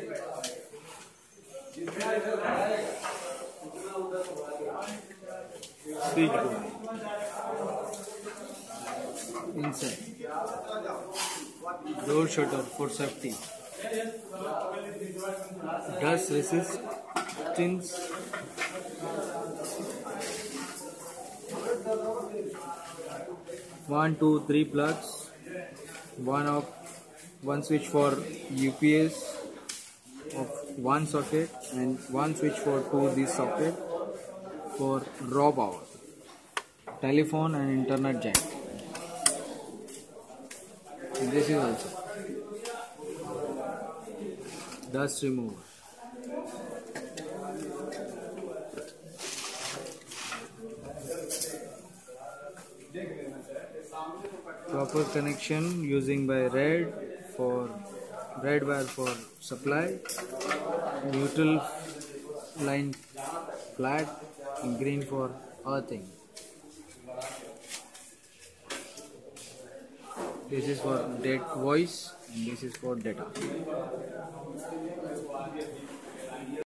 Switch board. Inside. Door shutter for safety. Dust resistance. One, two, three plugs. One switch for UPS of one socket and one switch for this socket for raw power. Telephone and internet jack. And this is also dust remover. Proper connection using by red wire for supply, neutral line flat, and green for earthing. This is for voice and this is for data.